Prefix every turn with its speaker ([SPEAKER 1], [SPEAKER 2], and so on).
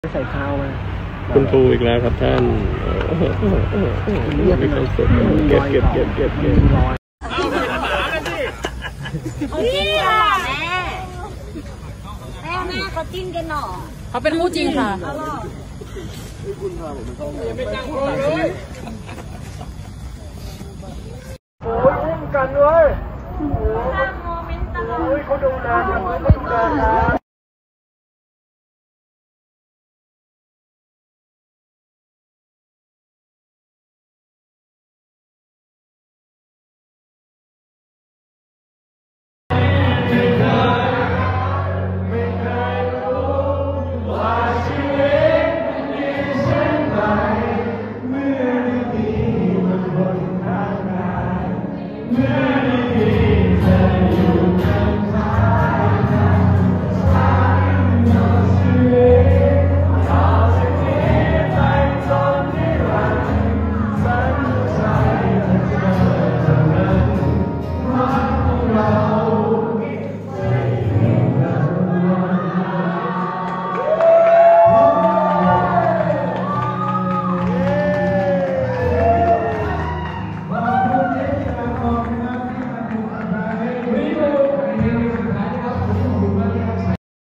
[SPEAKER 1] ใส่ข้าวมา
[SPEAKER 2] คุณครูอีกแล้วครับท่านไม่ต้องสดเก็บ
[SPEAKER 3] นี่อ่ะแม่เขาจิ้นกันหน่อ
[SPEAKER 4] เขาเป็นคู่จริงค่ะ
[SPEAKER 1] โอ้ยอุ้มกันเลยโอ้ยเขาดูแลกัน